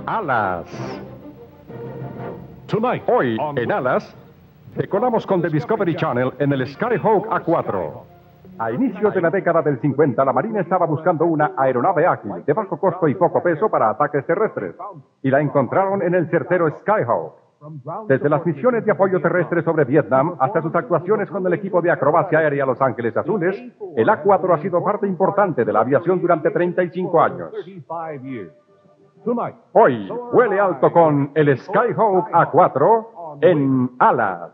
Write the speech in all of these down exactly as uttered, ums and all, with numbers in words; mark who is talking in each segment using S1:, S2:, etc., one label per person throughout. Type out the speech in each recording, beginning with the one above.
S1: Alas. Hoy, en Alas, decolamos con The Discovery Channel en el Skyhawk A cuatro. A inicios de la década del cincuenta, la Marina estaba buscando una aeronave ágil, de bajo costo y poco peso para ataques terrestres, y la encontraron en el certero Skyhawk. Desde las misiones de apoyo terrestre sobre Vietnam hasta sus actuaciones con el equipo de acrobacia aérea Los Ángeles Azules, el A cuatro ha sido parte importante de la aviación durante treinta y cinco años. Hoy, huele alto con el Skyhawk A cuatro en Alas.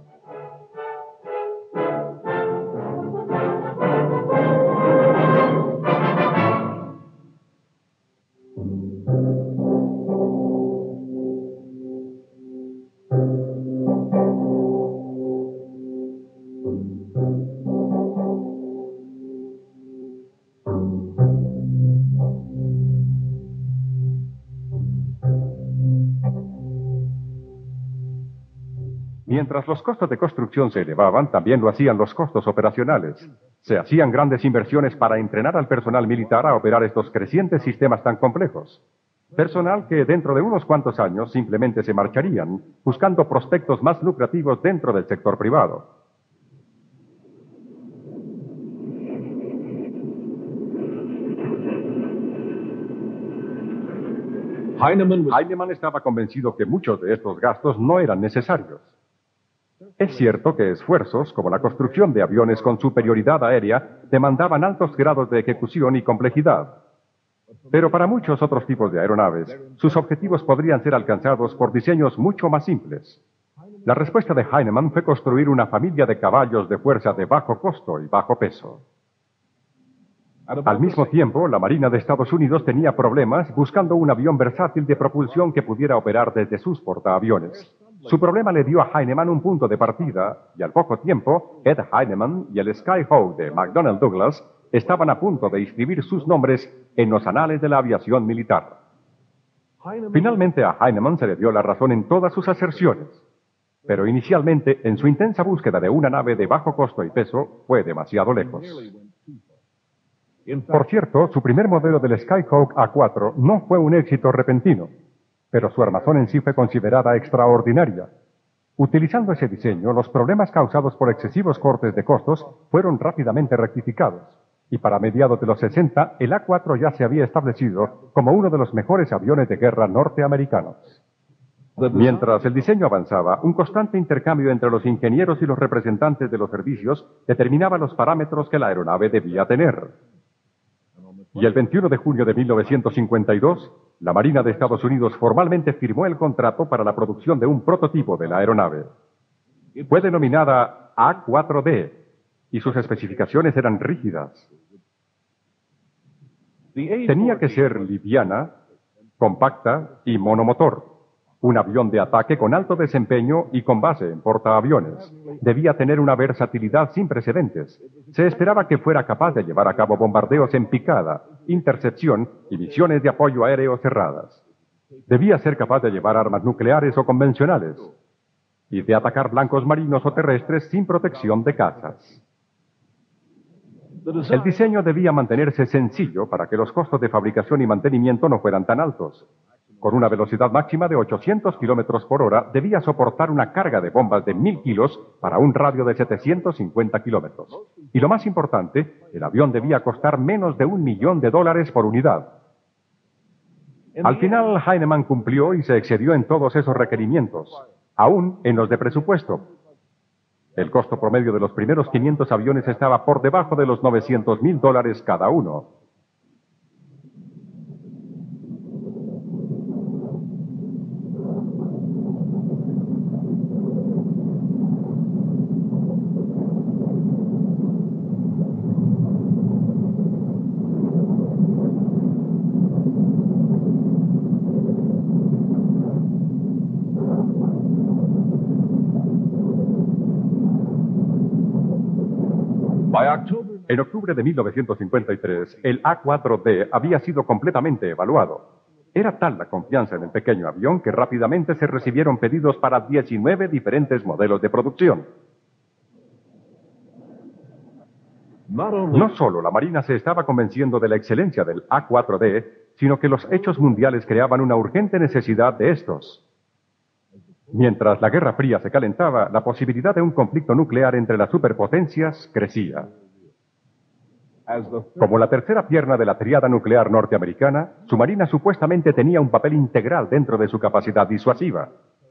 S1: Mientras los costos de construcción se elevaban, también lo hacían los costos operacionales. Se hacían grandes inversiones para entrenar al personal militar a operar estos crecientes sistemas tan complejos. Personal que dentro de unos cuantos años simplemente se marcharían, buscando prospectos más lucrativos dentro del sector privado. Heinemann, Heinemann estaba convencido que muchos de estos gastos no eran necesarios. Es cierto que esfuerzos como la construcción de aviones con superioridad aérea demandaban altos grados de ejecución y complejidad. Pero para muchos otros tipos de aeronaves, sus objetivos podrían ser alcanzados por diseños mucho más simples. La respuesta de Heinemann fue construir una familia de caballos de fuerza de bajo costo y bajo peso. Al mismo tiempo, la Marina de Estados Unidos tenía problemas buscando un avión versátil de propulsión que pudiera operar desde sus portaaviones. Su problema le dio a Heinemann un punto de partida, y al poco tiempo, Ed Heinemann y el Skyhawk de McDonnell Douglas estaban a punto de inscribir sus nombres en los anales de la aviación militar. Finalmente a Heinemann se le dio la razón en todas sus aserciones, pero inicialmente, en su intensa búsqueda de una nave de bajo costo y peso, fue demasiado lejos. Por cierto, su primer modelo del Skyhawk A cuatro no fue un éxito repentino, pero su armazón en sí fue considerada extraordinaria. Utilizando ese diseño, los problemas causados por excesivos cortes de costos fueron rápidamente rectificados, y para mediados de los sesenta, el A cuatro ya se había establecido como uno de los mejores aviones de guerra norteamericanos. Mientras el diseño avanzaba, un constante intercambio entre los ingenieros y los representantes de los servicios determinaba los parámetros que la aeronave debía tener. Y el veintiuno de junio de mil novecientos cincuenta y dos, la Marina de Estados Unidos formalmente firmó el contrato para la producción de un prototipo de la aeronave. Fue denominada A cuatro D, y sus especificaciones eran rígidas. Tenía que ser liviana, compacta y monomotor. Un avión de ataque con alto desempeño y con base en portaaviones. Debía tener una versatilidad sin precedentes. Se esperaba que fuera capaz de llevar a cabo bombardeos en picada, intercepción y misiones de apoyo aéreo cerradas. Debía ser capaz de llevar armas nucleares o convencionales y de atacar blancos marinos o terrestres sin protección de cazas. El diseño debía mantenerse sencillo para que los costos de fabricación y mantenimiento no fueran tan altos. Con una velocidad máxima de ochocientos kilómetros por hora, debía soportar una carga de bombas de mil kilos para un radio de setecientos cincuenta kilómetros. Y lo más importante, el avión debía costar menos de un millón de dólares por unidad. Al final, Heinemann cumplió y se excedió en todos esos requerimientos, aún en los de presupuesto. El costo promedio de los primeros quinientos aviones estaba por debajo de los novecientos mil dólares cada uno. En octubre de mil novecientos cincuenta y tres, el A cuatro D había sido completamente evaluado. Era tal la confianza en el pequeño avión que rápidamente se recibieron pedidos para diecinueve diferentes modelos de producción. No solo la Marina se estaba convenciendo de la excelencia del A cuatro D, sino que los hechos mundiales creaban una urgente necesidad de estos. Mientras la Guerra Fría se calentaba, la posibilidad de un conflicto nuclear entre las superpotencias crecía. Como la tercera pierna de la triada nuclear norteamericana, su marina supuestamente tenía un papel integral dentro de su capacidad disuasiva.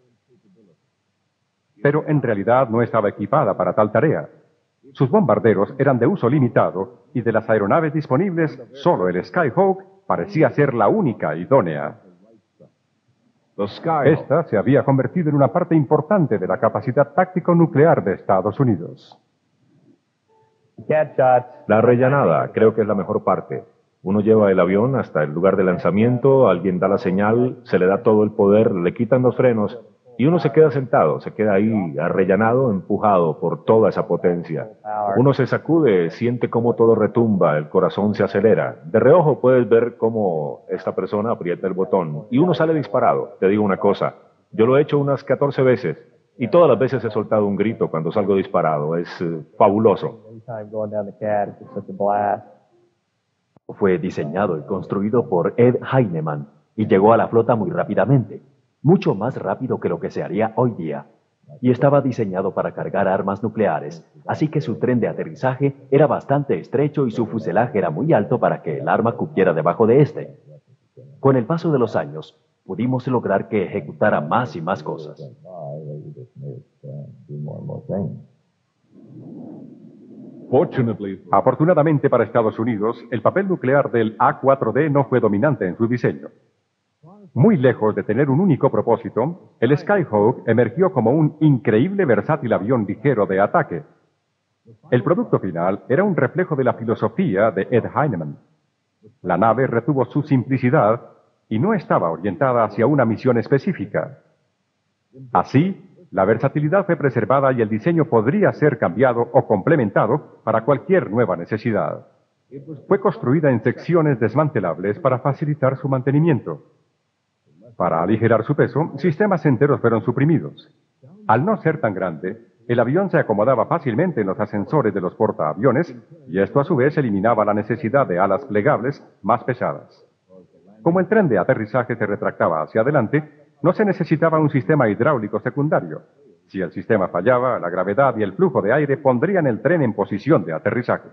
S1: Pero en realidad no estaba equipada para tal tarea. Sus bombarderos eran de uso limitado y de las aeronaves disponibles, solo el Skyhawk parecía ser la única idónea. Esta se había convertido en una parte importante de la capacidad táctico-nuclear de Estados Unidos.
S2: La rellenada creo que es la mejor parte. Uno lleva el avión hasta el lugar de lanzamiento, alguien da la señal, se le da todo el poder, le quitan los frenos y uno se queda sentado, se queda ahí arrellanado, empujado por toda esa potencia. Uno se sacude, siente cómo todo retumba, el corazón se acelera. De reojo puedes ver cómo esta persona aprieta el botón y uno sale disparado. Te digo una cosa, yo lo he hecho unas catorce veces y todas las veces he soltado un grito cuando salgo disparado. Es uh, fabuloso.
S3: Fue diseñado y construido por Ed Heinemann y llegó a la flota muy rápidamente, mucho más rápido que lo que se haría hoy día. Y estaba diseñado para cargar armas nucleares, así que su tren de aterrizaje era bastante estrecho y su fuselaje era muy alto para que el arma cupiera debajo de este. Con el paso de los años, pudimos lograr que ejecutara más y más cosas.
S1: Afortunadamente para Estados Unidos, el papel nuclear del A cuatro D no fue dominante en su diseño. Muy lejos de tener un único propósito, el Skyhawk emergió como un increíble versátil avión ligero de ataque. El producto final era un reflejo de la filosofía de Ed Heinemann. La nave retuvo su simplicidad y no estaba orientada hacia una misión específica. Así, la versatilidad fue preservada y el diseño podría ser cambiado o complementado para cualquier nueva necesidad. Fue construida en secciones desmantelables para facilitar su mantenimiento. Para aligerar su peso, sistemas enteros fueron suprimidos. Al no ser tan grande, el avión se acomodaba fácilmente en los ascensores de los portaaviones y esto a su vez eliminaba la necesidad de alas plegables más pesadas. Como el tren de aterrizaje se retractaba hacia adelante, no se necesitaba un sistema hidráulico secundario. Si el sistema fallaba, la gravedad y el flujo de aire pondrían el tren en posición de aterrizaje.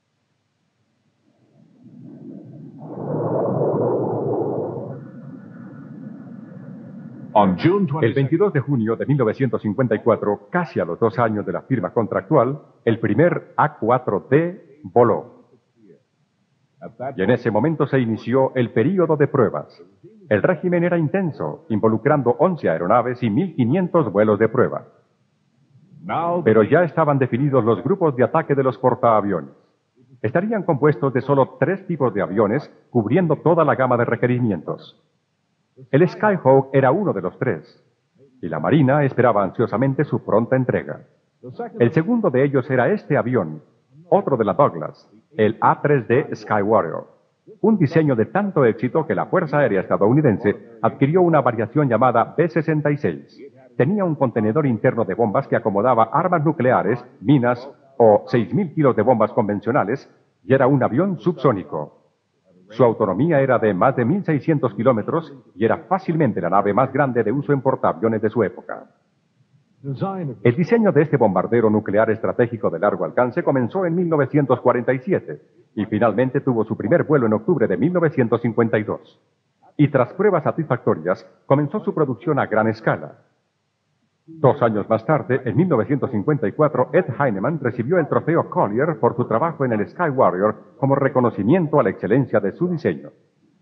S1: El veintidós de junio de mil novecientos cincuenta y cuatro, casi a los dos años de la firma contractual, el primer A cuatro D voló. Y en ese momento se inició el período de pruebas. El régimen era intenso, involucrando once aeronaves y mil quinientos vuelos de prueba. Pero ya estaban definidos los grupos de ataque de los portaaviones. Estarían compuestos de solo tres tipos de aviones, cubriendo toda la gama de requerimientos. El Skyhawk era uno de los tres, y la Marina esperaba ansiosamente su pronta entrega. El segundo de ellos era este avión, otro de la Douglas, el A tres D Sky Warrior, un diseño de tanto éxito que la Fuerza Aérea estadounidense adquirió una variación llamada B sesenta y seis. Tenía un contenedor interno de bombas que acomodaba armas nucleares, minas o seis mil kilos de bombas convencionales, y era un avión subsónico. Su autonomía era de más de mil seiscientos kilómetros y era fácilmente la nave más grande de uso en portaaviones de su época. El diseño de este bombardero nuclear estratégico de largo alcance comenzó en mil novecientos cuarenta y siete y finalmente tuvo su primer vuelo en octubre de mil novecientos cincuenta y dos. Y tras pruebas satisfactorias, comenzó su producción a gran escala. Dos años más tarde, en mil novecientos cincuenta y cuatro, Ed Heinemann recibió el trofeo Collier por su trabajo en el Sky Warrior como reconocimiento a la excelencia de su diseño.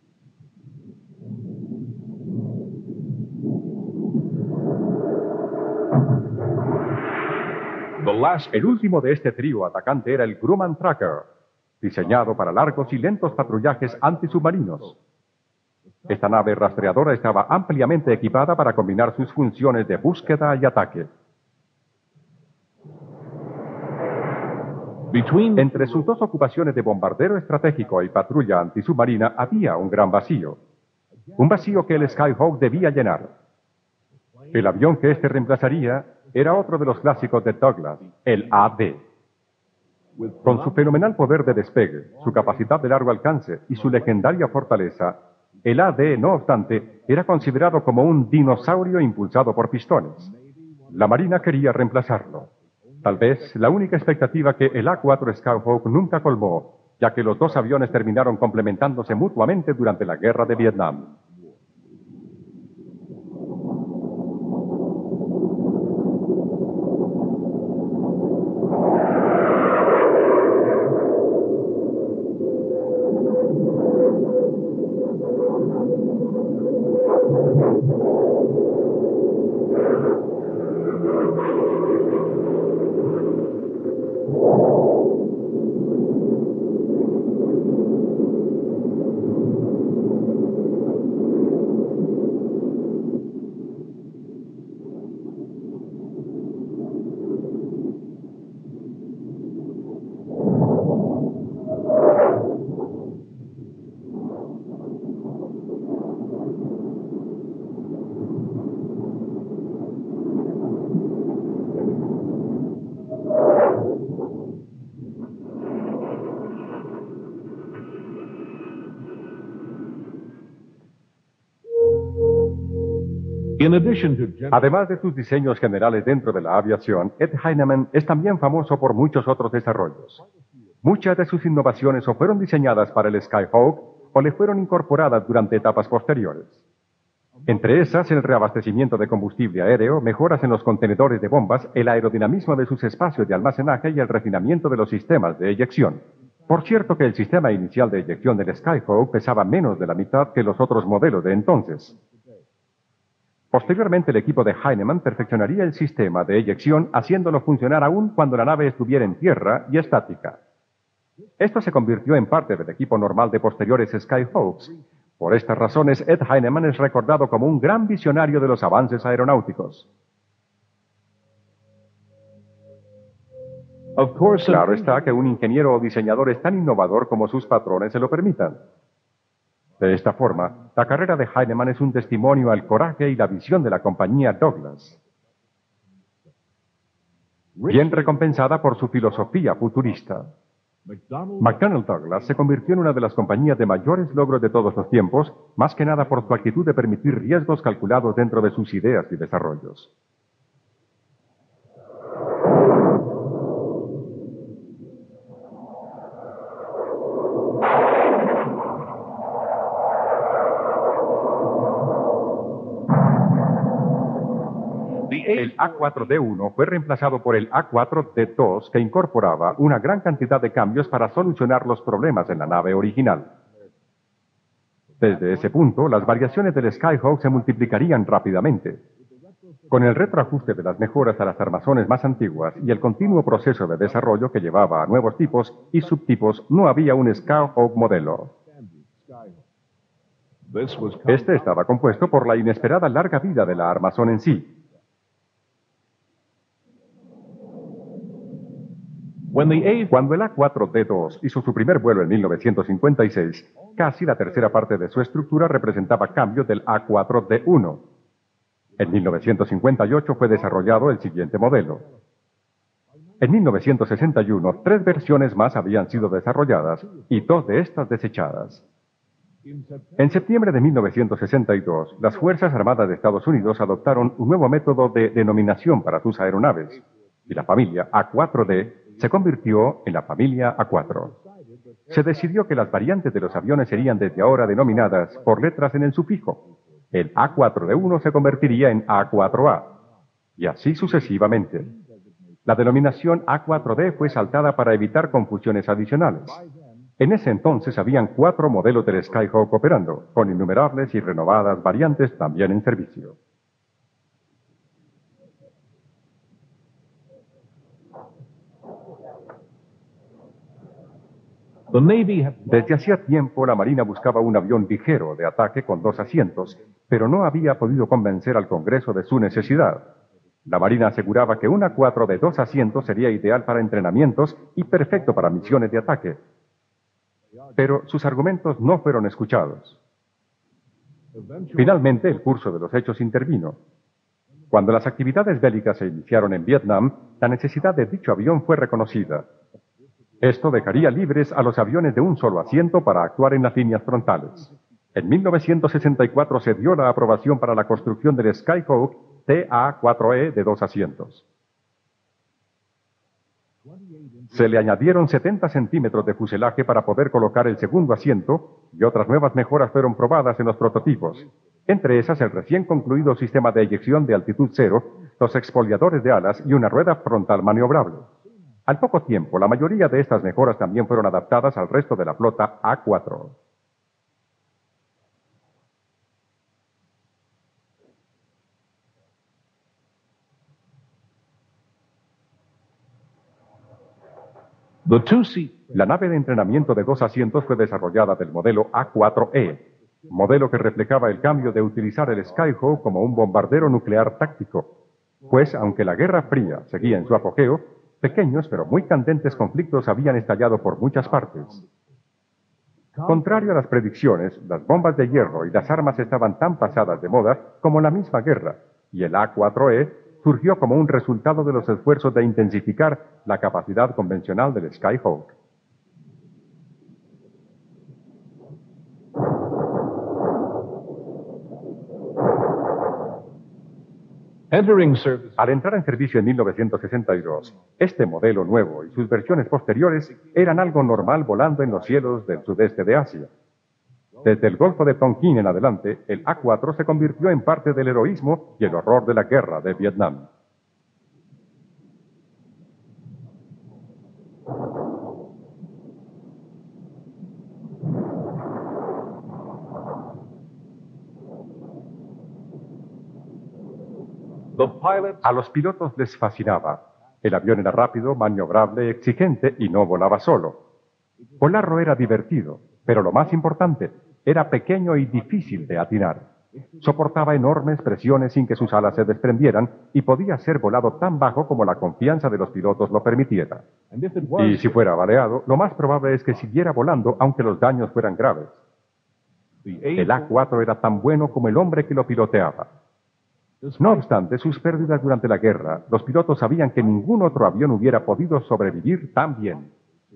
S1: El último de este trío atacante era el Grumman Tracker, diseñado para largos y lentos patrullajes antisubmarinos. Esta nave rastreadora estaba ampliamente equipada para combinar sus funciones de búsqueda y ataque. Entre sus dos ocupaciones de bombardero estratégico y patrulla antisubmarina había un gran vacío. Un vacío que el Skyhawk debía llenar. El avión que éste reemplazaría era otro de los clásicos de Douglas, el A D. Con su fenomenal poder de despegue, su capacidad de largo alcance y su legendaria fortaleza, El A D, no obstante, era considerado como un dinosaurio impulsado por pistones. La Marina quería reemplazarlo. Tal vez la única expectativa que el A cuatro Skyhawk nunca colmó, ya que los dos aviones terminaron complementándose mutuamente durante la Guerra de Vietnam. Además de sus diseños generales dentro de la aviación, Ed Heinemann es también famoso por muchos otros desarrollos. Muchas de sus innovaciones o fueron diseñadas para el Skyhawk o le fueron incorporadas durante etapas posteriores. Entre esas, el reabastecimiento de combustible aéreo, mejoras en los contenedores de bombas, el aerodinamismo de sus espacios de almacenaje y el refinamiento de los sistemas de eyección. Por cierto que el sistema inicial de eyección del Skyhawk pesaba menos de la mitad que los otros modelos de entonces. Posteriormente, el equipo de Heinemann perfeccionaría el sistema de eyección, haciéndolo funcionar aún cuando la nave estuviera en tierra y estática. Esto se convirtió en parte del equipo normal de posteriores Skyhawks. Por estas razones, Ed Heinemann es recordado como un gran visionario de los avances aeronáuticos. Claro está que un ingeniero o diseñador es tan innovador como sus patrones se lo permitan. De esta forma, la carrera de Heinemann es un testimonio al coraje y la visión de la compañía Douglas, bien recompensada por su filosofía futurista. McDonnell Douglas se convirtió en una de las compañías de mayores logros de todos los tiempos, más que nada por su actitud de permitir riesgos calculados dentro de sus ideas y desarrollos. El A cuatro D uno fue reemplazado por el A cuatro D dos, que incorporaba una gran cantidad de cambios para solucionar los problemas en la nave original. Desde ese punto, las variaciones del Skyhawk se multiplicarían rápidamente. Con el retroajuste de las mejoras a las armazones más antiguas y el continuo proceso de desarrollo que llevaba a nuevos tipos y subtipos, no había un Skyhawk modelo. Este estaba compuesto por la inesperada larga vida de la armazón en sí. Cuando el A cuatro D dos hizo su primer vuelo en mil novecientos cincuenta y seis, casi la tercera parte de su estructura representaba cambios del A cuatro D uno. En mil novecientos cincuenta y ocho fue desarrollado el siguiente modelo. En mil novecientos sesenta y uno, tres versiones más habían sido desarrolladas y dos de estas desechadas. En septiembre de mil novecientos sesenta y dos, las Fuerzas Armadas de Estados Unidos adoptaron un nuevo método de denominación para sus aeronaves, y la familia A cuatro D se convirtió en la familia A cuatro. Se decidió que las variantes de los aviones serían desde ahora denominadas por letras en el sufijo. El A cuatro D uno se convertiría en A cuatro A, y así sucesivamente. La denominación A cuatro D fue saltada para evitar confusiones adicionales. En ese entonces habían cuatro modelos del Skyhawk operando, con innumerables y renovadas variantes también en servicio. Desde hacía tiempo, la Marina buscaba un avión ligero de ataque con dos asientos, pero no había podido convencer al Congreso de su necesidad. La Marina aseguraba que un A cuatro de dos asientos sería ideal para entrenamientos y perfecto para misiones de ataque. Pero sus argumentos no fueron escuchados. Finalmente, el curso de los hechos intervino. Cuando las actividades bélicas se iniciaron en Vietnam, la necesidad de dicho avión fue reconocida. Esto dejaría libres a los aviones de un solo asiento para actuar en las líneas frontales. En mil novecientos sesenta y cuatro se dio la aprobación para la construcción del Skyhawk T A cuatro E de dos asientos. Se le añadieron setenta centímetros de fuselaje para poder colocar el segundo asiento y otras nuevas mejoras fueron probadas en los prototipos. Entre esas, el recién concluido sistema de eyección de altitud cero, los exfoliadores de alas y una rueda frontal maniobrable. Al poco tiempo, la mayoría de estas mejoras también fueron adaptadas al resto de la flota A cuatro. La nave de entrenamiento de dos asientos fue desarrollada del modelo A cuatro E, modelo que reflejaba el cambio de utilizar el Skyhawk como un bombardero nuclear táctico, pues aunque la Guerra Fría seguía en su apogeo, pequeños pero muy candentes conflictos habían estallado por muchas partes. Contrario a las predicciones, las bombas de hierro y las armas estaban tan pasadas de moda como la misma guerra, y el A cuatro E surgió como un resultado de los esfuerzos de intensificar la capacidad convencional del Skyhawk. Al entrar en servicio en mil novecientos sesenta y dos, este modelo nuevo y sus versiones posteriores eran algo normal volando en los cielos del sudeste de Asia. Desde el Golfo de Tonkin en adelante, el A cuatro se convirtió en parte del heroísmo y el horror de la guerra de Vietnam. A los pilotos les fascinaba. El avión era rápido, maniobrable, exigente y no volaba solo. Volarlo era divertido, pero lo más importante, era pequeño y difícil de atinar. Soportaba enormes presiones sin que sus alas se desprendieran y podía ser volado tan bajo como la confianza de los pilotos lo permitiera. Y si fuera baleado, lo más probable es que siguiera volando aunque los daños fueran graves. El A cuatro era tan bueno como el hombre que lo piloteaba. No obstante sus pérdidas durante la guerra, los pilotos sabían que ningún otro avión hubiera podido sobrevivir tan bien.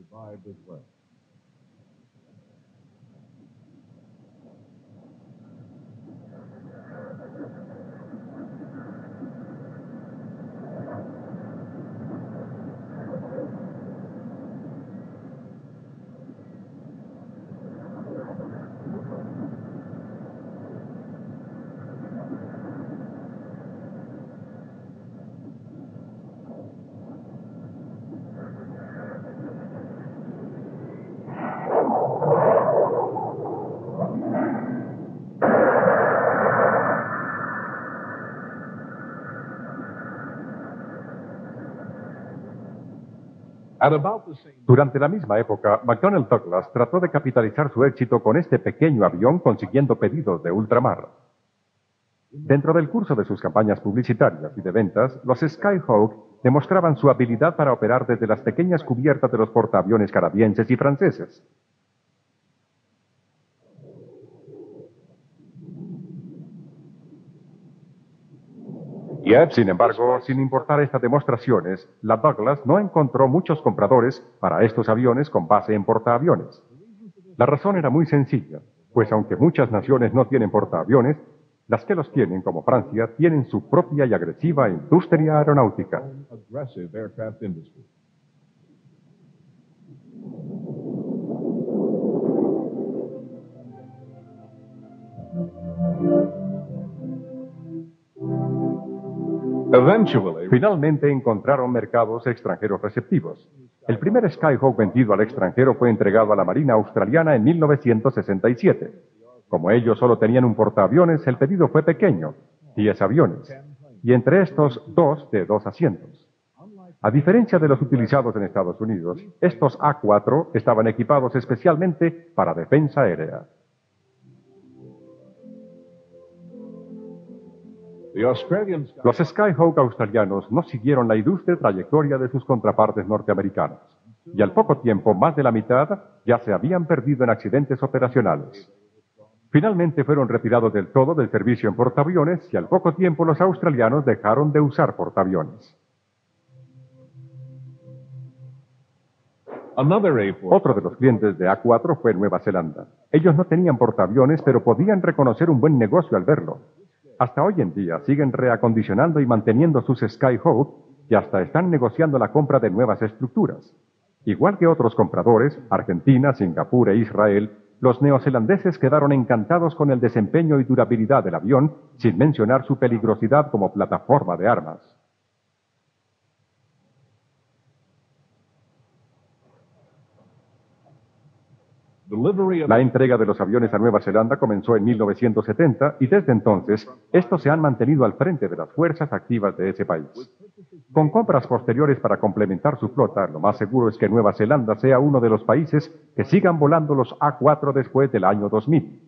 S1: Durante la misma época, McDonnell Douglas trató de capitalizar su éxito con este pequeño avión consiguiendo pedidos de ultramar. Dentro del curso de sus campañas publicitarias y de ventas, los Skyhawk demostraban su habilidad para operar desde las pequeñas cubiertas de los portaaviones canadienses y franceses. Sin embargo, sin importar estas demostraciones, la Douglas no encontró muchos compradores para estos aviones con base en portaaviones. La razón era muy sencilla, pues aunque muchas naciones no tienen portaaviones, las que los tienen, como Francia, tienen su propia y agresiva industria aeronáutica. Finalmente encontraron mercados extranjeros receptivos. El primer Skyhawk vendido al extranjero fue entregado a la Marina Australiana en mil novecientos sesenta y siete. Como ellos solo tenían un portaaviones, el pedido fue pequeño, diez aviones, y entre estos, dos de dos asientos. A diferencia de los utilizados en Estados Unidos, estos A cuatro estaban equipados especialmente para defensa aérea. Los Skyhawk australianos no siguieron la ilustre trayectoria de sus contrapartes norteamericanos, y al poco tiempo más de la mitad ya se habían perdido en accidentes operacionales. Finalmente fueron retirados del todo del servicio en portaaviones y al poco tiempo los australianos dejaron de usar portaaviones. Otro de los clientes de A cuatro fue Nueva Zelanda. Ellos no tenían portaaviones, pero podían reconocer un buen negocio al verlo. Hasta hoy en día siguen reacondicionando y manteniendo sus Skyhawk y hasta están negociando la compra de nuevas estructuras. Igual que otros compradores, Argentina, Singapur e Israel, los neozelandeses quedaron encantados con el desempeño y durabilidad del avión, sin mencionar su peligrosidad como plataforma de armas. La entrega de los aviones a Nueva Zelanda comenzó en mil novecientos setenta y desde entonces estos se han mantenido al frente de las fuerzas activas de ese país. Con compras posteriores para complementar su flota, lo más seguro es que Nueva Zelanda sea uno de los países que sigan volando los A cuatro después del año dos mil.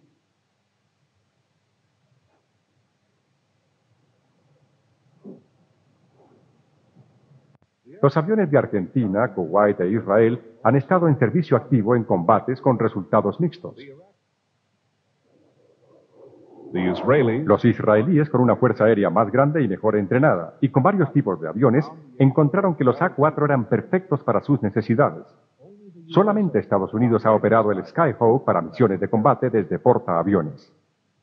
S1: Los aviones de Argentina, Kuwait e Israel han estado en servicio activo en combates con resultados mixtos. Los israelíes, con una fuerza aérea más grande y mejor entrenada, y con varios tipos de aviones, encontraron que los A cuatro eran perfectos para sus necesidades. Solamente Estados Unidos ha operado el Skyhawk para misiones de combate desde portaaviones.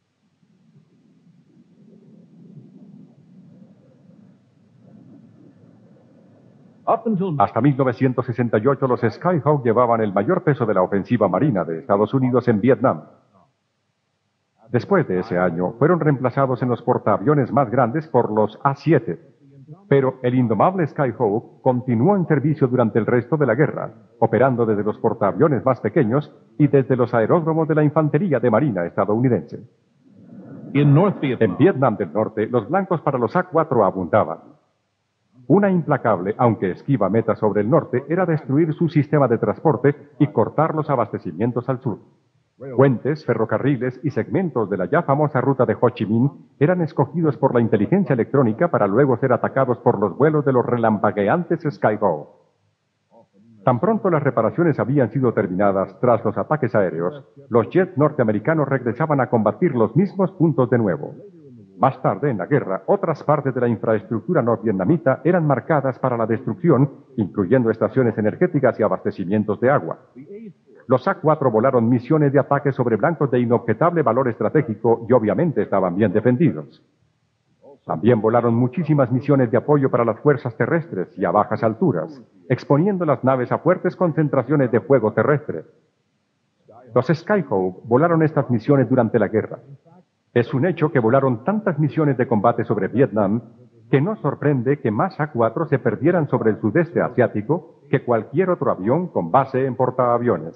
S1: Hasta mil novecientos sesenta y ocho, los Skyhawk llevaban el mayor peso de la ofensiva marina de Estados Unidos en Vietnam. Después de ese año, fueron reemplazados en los portaaviones más grandes por los A siete. Pero el indomable Skyhawk continuó en servicio durante el resto de la guerra, operando desde los portaaviones más pequeños y desde los aeródromos de la Infantería de Marina estadounidense. En Vietnam del Norte, los blancos para los A cuatro abundaban. Una implacable, aunque esquiva meta sobre el norte, era destruir su sistema de transporte y cortar los abastecimientos al sur. Puentes, ferrocarriles y segmentos de la ya famosa ruta de Ho Chi Minh eran escogidos por la inteligencia electrónica para luego ser atacados por los vuelos de los relampagueantes Skyhawk. Tan pronto las reparaciones habían sido terminadas tras los ataques aéreos, los jets norteamericanos regresaban a combatir los mismos puntos de nuevo. Más tarde, en la guerra, otras partes de la infraestructura norvietnamita eran marcadas para la destrucción, incluyendo estaciones energéticas y abastecimientos de agua. Los A cuatro volaron misiones de ataque sobre blancos de inobjetable valor estratégico y obviamente estaban bien defendidos. También volaron muchísimas misiones de apoyo para las fuerzas terrestres y a bajas alturas, exponiendo las naves a fuertes concentraciones de fuego terrestre. Los Skyhawk volaron estas misiones durante la guerra. Es un hecho que volaron tantas misiones de combate sobre Vietnam que no sorprende que más A cuatro se perdieran sobre el sudeste asiático que cualquier otro avión con base en portaaviones.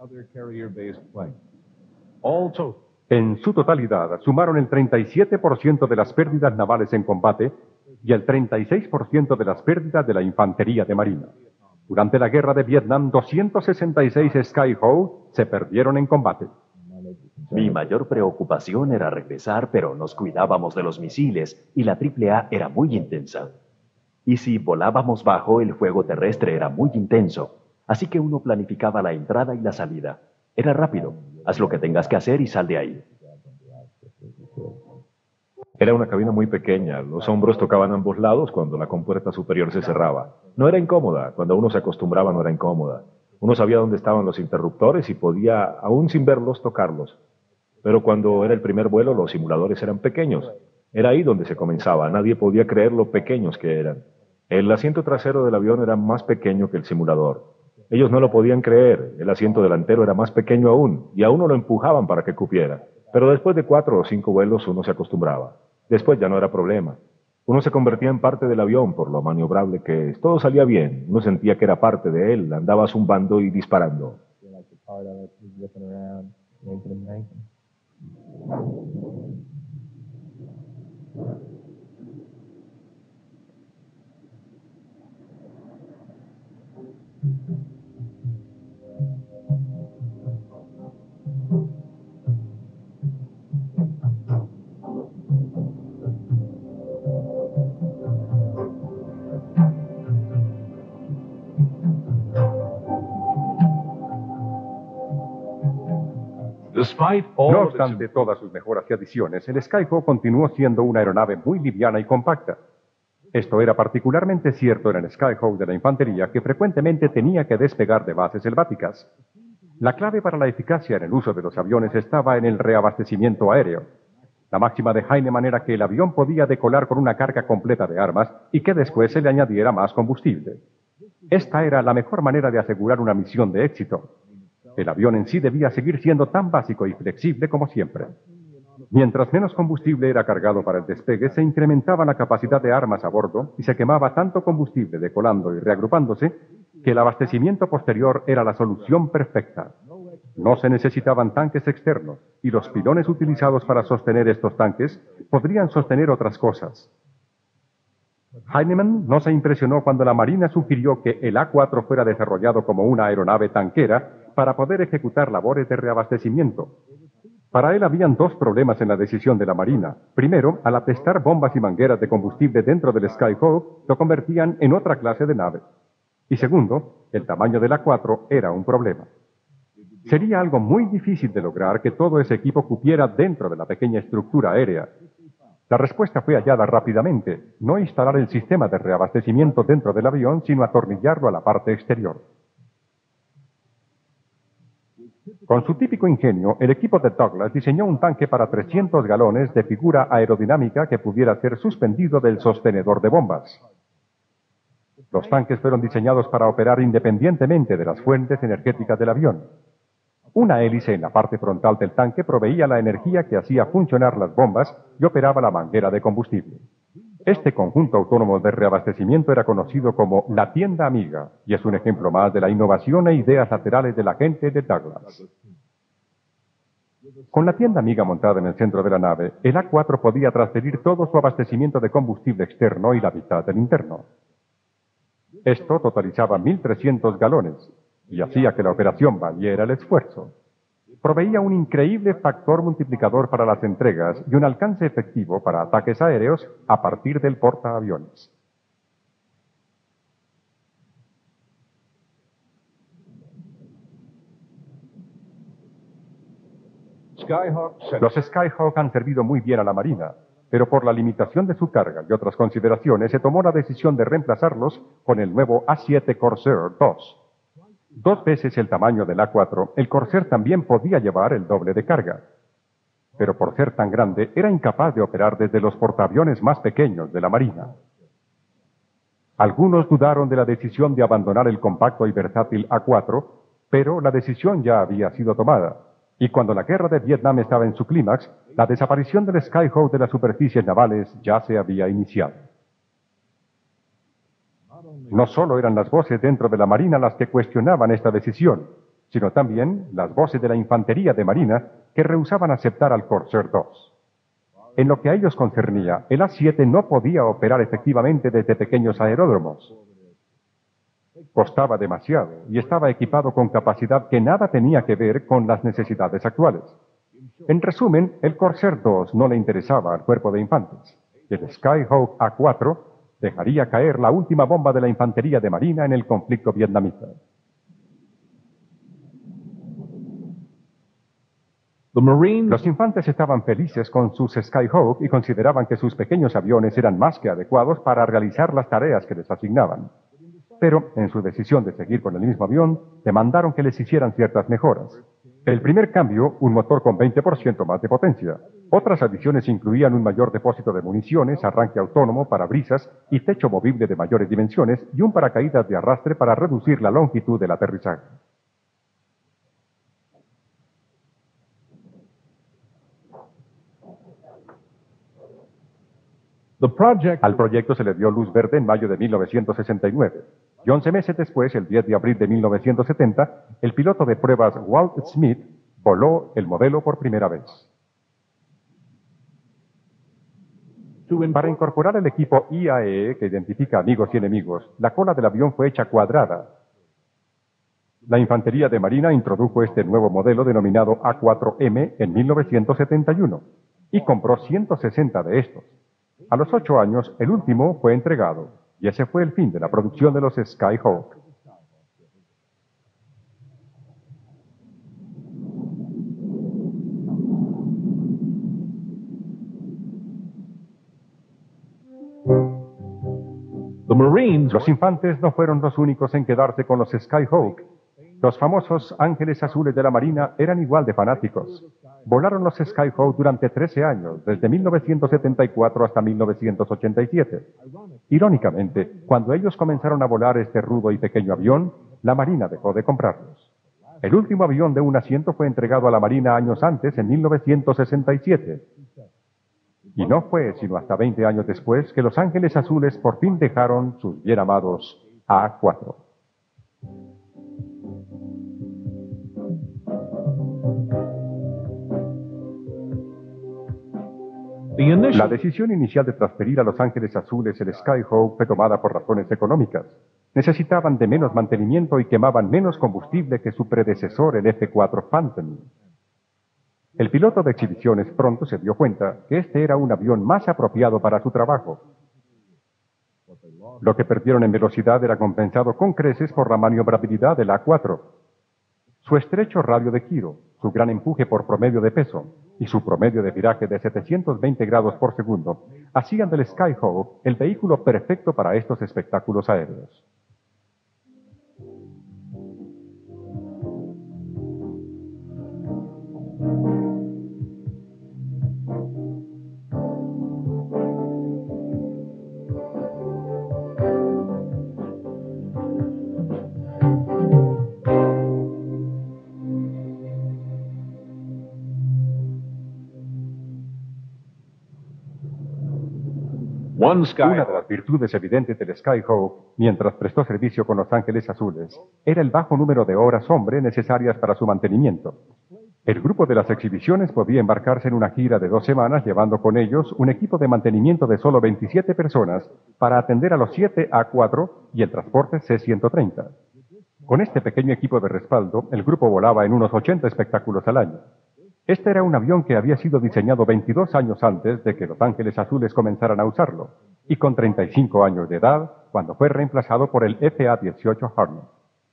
S1: En su totalidad, sumaron el treinta y siete por ciento de las pérdidas navales en combate y el treinta y seis por ciento de las pérdidas de la infantería de marina. Durante la guerra de Vietnam, doscientos sesenta y seis Skyhawk se perdieron en combate.
S3: Mi mayor preocupación era regresar, pero nos cuidábamos de los misiles y la triple A era muy intensa. Y si volábamos bajo, el fuego terrestre era muy intenso, así que uno planificaba la entrada y la salida. Era rápido, haz lo que tengas que hacer y sal de ahí.
S2: Era una cabina muy pequeña, los hombros tocaban ambos lados cuando la compuerta superior se cerraba. No era incómoda, cuando uno se acostumbraba no era incómoda. Uno sabía dónde estaban los interruptores y podía, aún sin verlos, tocarlos. Pero cuando era el primer vuelo, los simuladores eran pequeños. Era ahí donde se comenzaba. Nadie podía creer lo pequeños que eran. El asiento trasero del avión era más pequeño que el simulador. Ellos no lo podían creer. El asiento delantero era más pequeño aún, y a uno lo empujaban para que cupiera. Pero después de cuatro o cinco vuelos, uno se acostumbraba. Después ya no era problema. Uno se convertía en parte del avión por lo maniobrable que es. Todo salía bien. Uno sentía que era parte de él. Andaba zumbando y disparando.
S1: No obstante todas sus mejoras y adiciones, el Skyhawk continuó siendo una aeronave muy liviana y compacta. Esto era particularmente cierto en el Skyhawk de la infantería, que frecuentemente tenía que despegar de bases selváticas. La clave para la eficacia en el uso de los aviones estaba en el reabastecimiento aéreo. La máxima de Heinemann era que el avión podía decolar con una carga completa de armas y que después se le añadiera más combustible. Esta era la mejor manera de asegurar una misión de éxito. El avión en sí debía seguir siendo tan básico y flexible como siempre. Mientras menos combustible era cargado para el despegue, se incrementaba la capacidad de armas a bordo y se quemaba tanto combustible decolando y reagrupándose que el abastecimiento posterior era la solución perfecta. No se necesitaban tanques externos y los pilones utilizados para sostener estos tanques podrían sostener otras cosas. Heinemann no se impresionó cuando la Marina sugirió que el A cuatro fuera desarrollado como una aeronave tanquera para poder ejecutar labores de reabastecimiento. Para él habían dos problemas en la decisión de la Marina. Primero, al apestar bombas y mangueras de combustible dentro del Skyhawk, lo convertían en otra clase de nave. Y segundo, el tamaño del A cuatro era un problema. Sería algo muy difícil de lograr que todo ese equipo cupiera dentro de la pequeña estructura aérea. La respuesta fue hallada rápidamente: no instalar el sistema de reabastecimiento dentro del avión, sino atornillarlo a la parte exterior. Con su típico ingenio, el equipo de Douglas diseñó un tanque para trescientos galones de figura aerodinámica que pudiera ser suspendido del sostenedor de bombas. Los tanques fueron diseñados para operar independientemente de las fuentes energéticas del avión. Una hélice en la parte frontal del tanque proveía la energía que hacía funcionar las bombas y operaba la manguera de combustible. Este conjunto autónomo de reabastecimiento era conocido como la tienda amiga y es un ejemplo más de la innovación e ideas laterales de la gente de Douglas. Con la tienda amiga montada en el centro de la nave, el A cuatro podía transferir todo su abastecimiento de combustible externo y la mitad del interno. Esto totalizaba mil trescientos galones y hacía que la operación valiera el esfuerzo. Proveía un increíble factor multiplicador para las entregas y un alcance efectivo para ataques aéreos a partir del portaaviones. Los Skyhawk han servido muy bien a la Marina, pero por la limitación de su carga y otras consideraciones se tomó la decisión de reemplazarlos con el nuevo A siete Corsair dos. Dos veces el tamaño del A cuatro, el Corsair también podía llevar el doble de carga. Pero por ser tan grande, era incapaz de operar desde los portaaviones más pequeños de la Marina. Algunos dudaron de la decisión de abandonar el compacto y versátil A cuatro, pero la decisión ya había sido tomada. Y cuando la guerra de Vietnam estaba en su clímax, la desaparición del Skyhawk de las superficies navales ya se había iniciado. No solo eran las voces dentro de la Marina las que cuestionaban esta decisión, sino también las voces de la infantería de Marina que rehusaban aceptar al Corsair dos. En lo que a ellos concernía, el A siete no podía operar efectivamente desde pequeños aeródromos. Costaba demasiado y estaba equipado con capacidad que nada tenía que ver con las necesidades actuales. En resumen, el Corsair dos no le interesaba al cuerpo de infantes. El Skyhawk A cuatro dejaría caer la última bomba de la infantería de Marina en el conflicto vietnamita. Los infantes estaban felices con sus Skyhawk y consideraban que sus pequeños aviones eran más que adecuados para realizar las tareas que les asignaban. Pero, en su decisión de seguir con el mismo avión, demandaron que les hicieran ciertas mejoras. El primer cambio, un motor con veinte por ciento más de potencia. Otras adiciones incluían un mayor depósito de municiones, arranque autónomo, parabrisas y techo movible de mayores dimensiones y un paracaídas de arrastre para reducir la longitud del aterrizaje. Al proyecto se le dio luz verde en mayo de mil novecientos sesenta y nueve. Y once meses después, el diez de abril de mil novecientos setenta, el piloto de pruebas Walt Smith voló el modelo por primera vez. Para incorporar el equipo I A E E que identifica amigos y enemigos, la cola del avión fue hecha cuadrada. La Infantería de Marina introdujo este nuevo modelo denominado A cuatro M en mil novecientos setenta y uno y compró ciento sesenta de estos. A los ocho años, el último fue entregado, y ese fue el fin de la producción de los Skyhawk. Los infantes no fueron los únicos en quedarse con los Skyhawk. Los famosos Ángeles Azules de la Marina eran igual de fanáticos. Volaron los Skyhawk durante trece años, desde mil novecientos setenta y cuatro hasta mil novecientos ochenta y siete. Irónicamente, cuando ellos comenzaron a volar este rudo y pequeño avión, la Marina dejó de comprarlos. El último avión de un asiento fue entregado a la Marina años antes, en mil novecientos sesenta y siete. Y no fue sino hasta veinte años después que los Ángeles Azules por fin dejaron sus bien amados A cuatro. La decisión inicial de transferir a los Ángeles Azules el Skyhawk fue tomada por razones económicas. Necesitaban de menos mantenimiento y quemaban menos combustible que su predecesor, el F cuatro Phantom. El piloto de exhibiciones pronto se dio cuenta que este era un avión más apropiado para su trabajo. Lo que perdieron en velocidad era compensado con creces por la maniobrabilidad del A cuatro. Su estrecho radio de giro, su gran empuje por promedio de peso y su promedio de viraje de setecientos veinte grados por segundo hacían del Skyhawk el vehículo perfecto para estos espectáculos aéreos. Una de las virtudes evidentes del Skyhawk, mientras prestó servicio con los Ángeles Azules, era el bajo número de horas hombre necesarias para su mantenimiento. El grupo de las exhibiciones podía embarcarse en una gira de dos semanas llevando con ellos un equipo de mantenimiento de solo veintisiete personas para atender a los siete A cuatro y el transporte C ciento treinta. Con este pequeño equipo de respaldo, el grupo volaba en unos ochenta espectáculos al año. Este era un avión que había sido diseñado veintidós años antes de que los Ángeles Azules comenzaran a usarlo, y con treinta y cinco años de edad, cuando fue reemplazado por el F A dieciocho Hornet.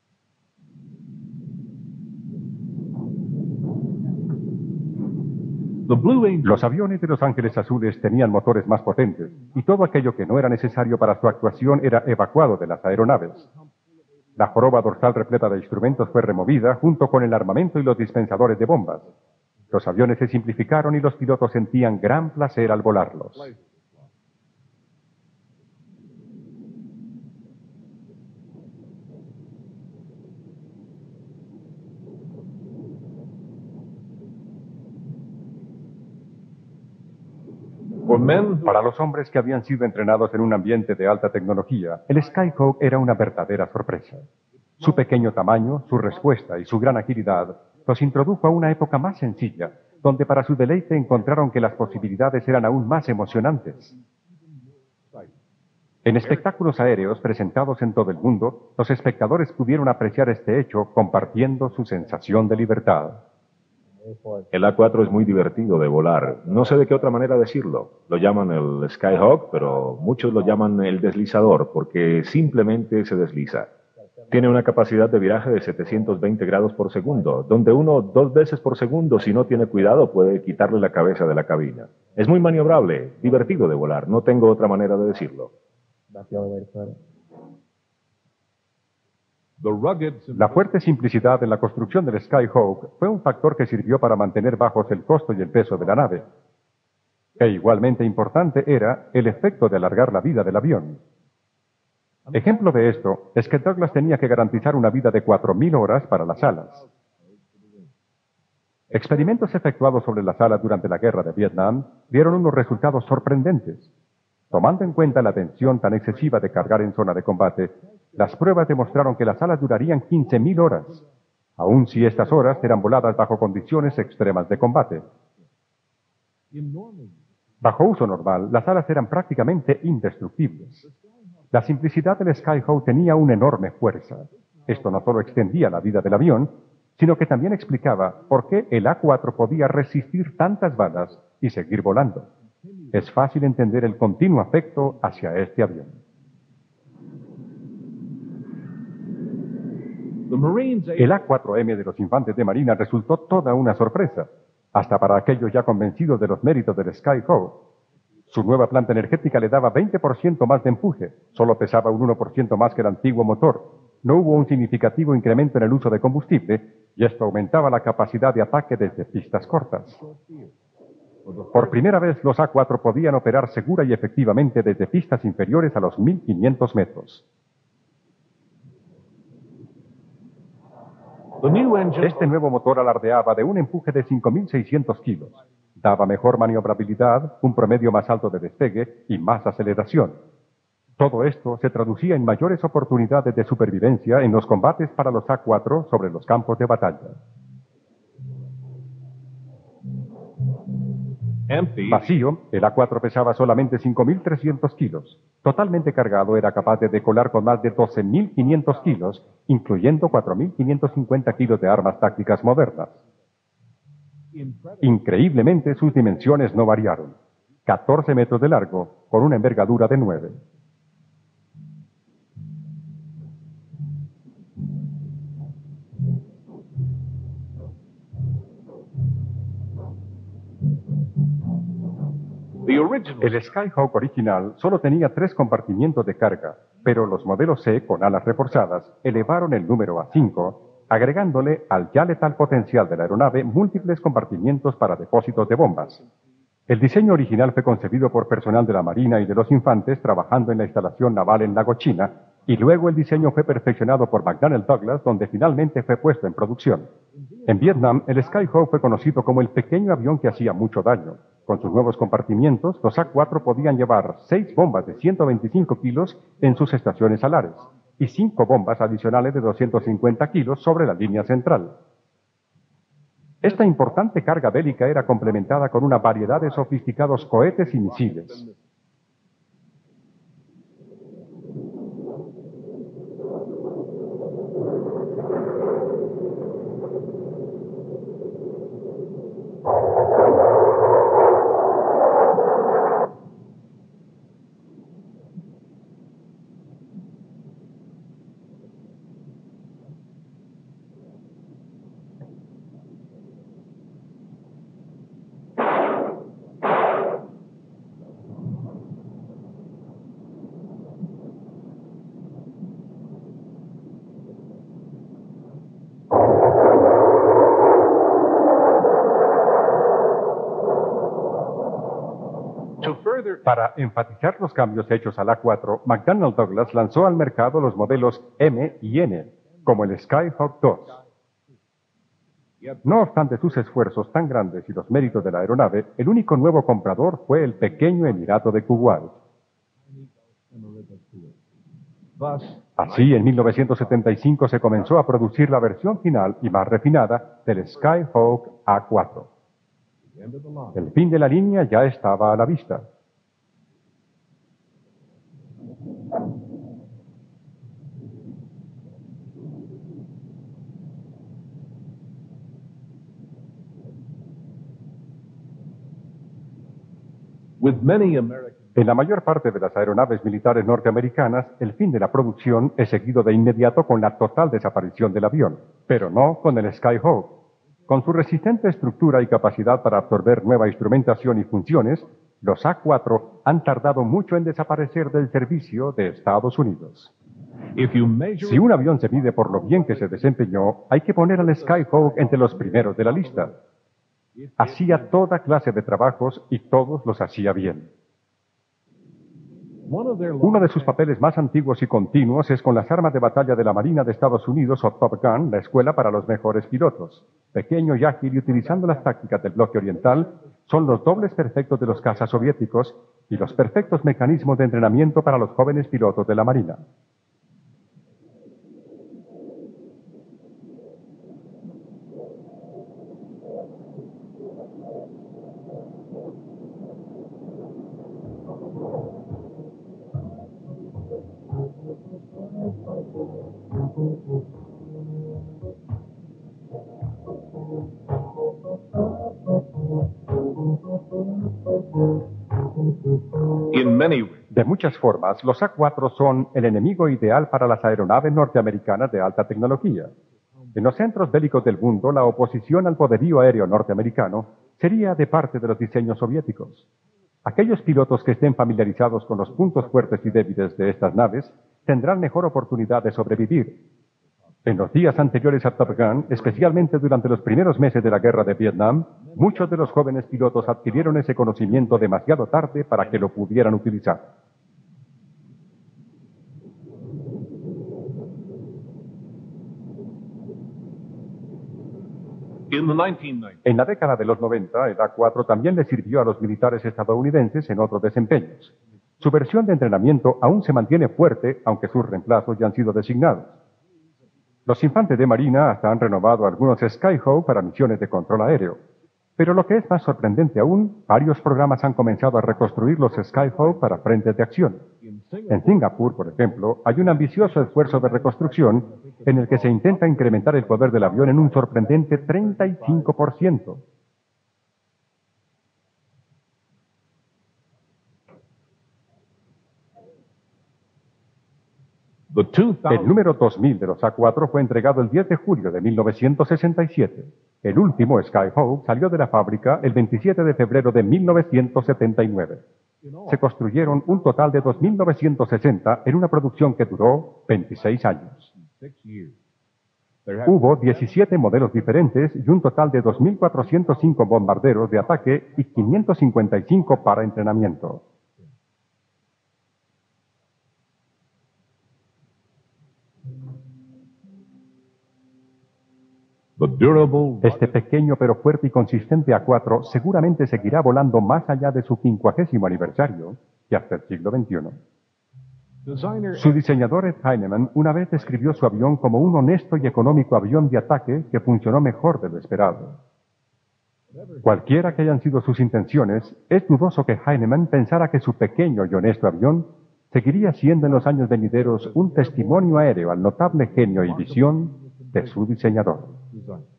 S1: Los aviones de los Ángeles Azules tenían motores más potentes, y todo aquello que no era necesario para su actuación era evacuado de las aeronaves. La joroba dorsal repleta de instrumentos fue removida junto con el armamento y los dispensadores de bombas. Los aviones se simplificaron y los pilotos sentían gran placer al volarlos. Para los hombres que habían sido entrenados en un ambiente de alta tecnología, el Skyhawk era una verdadera sorpresa. Su pequeño tamaño, su respuesta y su gran agilidad los introdujo a una época más sencilla, donde para su deleite encontraron que las posibilidades eran aún más emocionantes. En espectáculos aéreos presentados en todo el mundo, los espectadores pudieron apreciar este hecho compartiendo su sensación de libertad.
S2: El A cuatro es muy divertido de volar. No sé de qué otra manera decirlo. Lo llaman el Skyhawk, pero muchos lo llaman el deslizador, porque simplemente se desliza. Tiene una capacidad de viraje de setecientos veinte grados por segundo, donde uno dos veces por segundo, si no tiene cuidado, puede quitarle la cabeza de la cabina. Es muy maniobrable, divertido de volar, no tengo otra manera de decirlo.
S1: La fuerte simplicidad en la construcción del Skyhawk fue un factor que sirvió para mantener bajos el costo y el peso de la nave. E igualmente importante era el efecto de alargar la vida del avión. Ejemplo de esto es que Douglas tenía que garantizar una vida de cuatro mil horas para las alas. Experimentos efectuados sobre las alas durante la guerra de Vietnam dieron unos resultados sorprendentes. Tomando en cuenta la tensión tan excesiva de cargar en zona de combate, las pruebas demostraron que las alas durarían quince mil horas, aun si estas horas eran voladas bajo condiciones extremas de combate. Bajo uso normal, las alas eran prácticamente indestructibles. La simplicidad del Skyhawk tenía una enorme fuerza. Esto no solo extendía la vida del avión, sino que también explicaba por qué el A cuatro podía resistir tantas balas y seguir volando. Es fácil entender el continuo afecto hacia este avión. El A cuatro M de los infantes de Marina resultó toda una sorpresa, hasta para aquellos ya convencidos de los méritos del Skyhawk. Su nueva planta energética le daba veinte por ciento más de empuje, solo pesaba un uno por ciento más que el antiguo motor. No hubo un significativo incremento en el uso de combustible y esto aumentaba la capacidad de ataque desde pistas cortas. Por primera vez, los A cuatro podían operar segura y efectivamente desde pistas inferiores a los mil quinientos metros. Este nuevo motor alardeaba de un empuje de cinco mil seiscientos kilos. Daba mejor maniobrabilidad, un promedio más alto de despegue y más aceleración. Todo esto se traducía en mayores oportunidades de supervivencia en los combates para los A cuatro sobre los campos de batalla. Vacío, el A cuatro pesaba solamente cinco mil trescientos kilos. Totalmente cargado era capaz de decolar con más de doce mil quinientos kilos, incluyendo cuatro mil quinientos cincuenta kilos de armas tácticas modernas. Increíblemente, sus dimensiones no variaron. catorce metros de largo, con una envergadura de nueve. El Skyhawk original solo tenía tres compartimientos de carga, pero los modelos C con alas reforzadas elevaron el número a cinco, agregándole al ya letal potencial de la aeronave múltiples compartimientos para depósitos de bombas. El diseño original fue concebido por personal de la Marina y de los infantes trabajando en la instalación naval en Lago China, y luego el diseño fue perfeccionado por McDonnell Douglas, donde finalmente fue puesto en producción. En Vietnam, el Skyhawk fue conocido como el pequeño avión que hacía mucho daño. Con sus nuevos compartimientos, los A cuatro podían llevar seis bombas de ciento veinticinco kilos en sus estaciones alares y cinco bombas adicionales de doscientos cincuenta kilos sobre la línea central. Esta importante carga bélica era complementada con una variedad de sofisticados cohetes y misiles. Para enfatizar los cambios hechos al A cuatro, McDonnell Douglas lanzó al mercado los modelos M y N, como el Skyhawk dos. No obstante sus esfuerzos tan grandes y los méritos de la aeronave, el único nuevo comprador fue el pequeño Emirato de Kuwait. Así, en mil novecientos setenta y cinco se comenzó a producir la versión final y más refinada del Skyhawk A cuatro. El fin de la línea ya estaba a la vista. En la mayor parte de las aeronaves militares norteamericanas, el fin de la producción es seguido de inmediato con la total desaparición del avión, pero no con el Skyhawk. Con su resistente estructura y capacidad para absorber nueva instrumentación y funciones, los A cuatro han tardado mucho en desaparecer del servicio de Estados Unidos. Si un avión se mide por lo bien que se desempeñó, hay que poner al Skyhawk entre los primeros de la lista. Hacía toda clase de trabajos y todos los hacía bien. Uno de sus papeles más antiguos y continuos es con las armas de batalla de la Marina de Estados Unidos o Top Gun, la escuela para los mejores pilotos. Pequeño y ágil y utilizando las tácticas del bloque oriental, son los dobles perfectos de los cazas soviéticos y los perfectos mecanismos de entrenamiento para los jóvenes pilotos de la Marina. De muchas formas, los A cuatro son el enemigo ideal para las aeronaves norteamericanas de alta tecnología. En los centros bélicos del mundo, la oposición al poderío aéreo norteamericano sería de parte de los diseños soviéticos. Aquellos pilotos que estén familiarizados con los puntos fuertes y débiles de estas naves tendrán mejor oportunidad de sobrevivir. En los días anteriores a Top Gun, especialmente durante los primeros meses de la guerra de Vietnam, muchos de los jóvenes pilotos adquirieron ese conocimiento demasiado tarde para que lo pudieran utilizar. En la década de los noventa, el A cuatro también le sirvió a los militares estadounidenses en otros desempeños. Su versión de entrenamiento aún se mantiene fuerte, aunque sus reemplazos ya han sido designados. Los infantes de Marina hasta han renovado algunos Skyhawk para misiones de control aéreo. Pero lo que es más sorprendente aún, varios programas han comenzado a reconstruir los Skyhawk para frentes de acción. En Singapur, por ejemplo, hay un ambicioso esfuerzo de reconstrucción en el que se intenta incrementar el poder del avión en un sorprendente treinta y cinco por ciento. El número dos mil de los A cuatro fue entregado el diez de julio de mil novecientos sesenta y siete. El último, Skyhawk, salió de la fábrica el veintisiete de febrero de mil novecientos setenta y nueve. Se construyeron un total de dos mil novecientos sesenta en una producción que duró veintiséis años. Hubo diecisiete modelos diferentes y un total de dos mil cuatrocientos cinco bombarderos de ataque y quinientos cincuenta y cinco para entrenamiento. Este pequeño pero fuerte y consistente A cuatro seguramente seguirá volando más allá de su quincuagésimo aniversario que hasta el siglo veintiuno. Su diseñador Ed Heinemann una vez describió su avión como un honesto y económico avión de ataque que funcionó mejor de lo esperado. Cualquiera que hayan sido sus intenciones, es dudoso que Heinemann pensara que su pequeño y honesto avión seguiría siendo en los años venideros un testimonio aéreo al notable genio y visión de su diseñador.